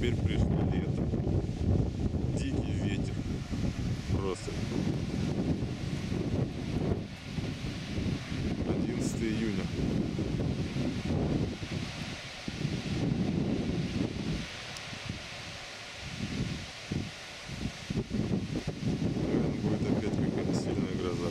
теперь пришло лето. Дикий ветер. Просто. 11 июня. Наверное, будет опять какая-то сильная гроза.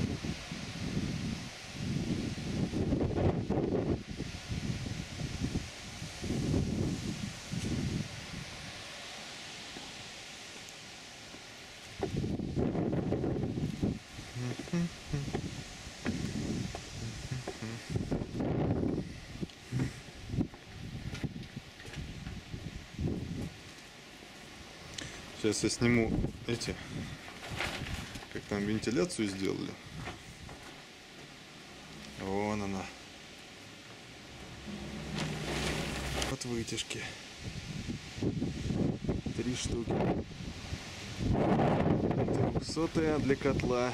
Сейчас я сниму эти, как там вентиляцию сделали. Вон она. Вот вытяжки. 3 штуки. 300 для котла.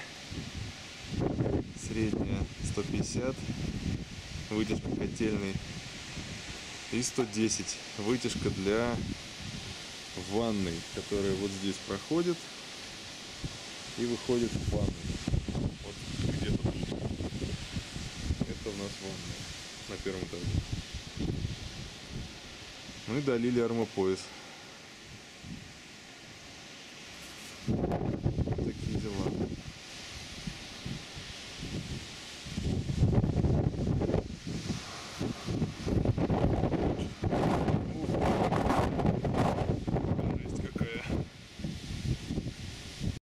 Средняя 150. Вытяжка котельной. И 110. Вытяжка для ванной, которая вот здесь проходит и выходит в ванну. Вот где-то тут. Это у нас ванная на первом этаже. Ну и долили армопояс.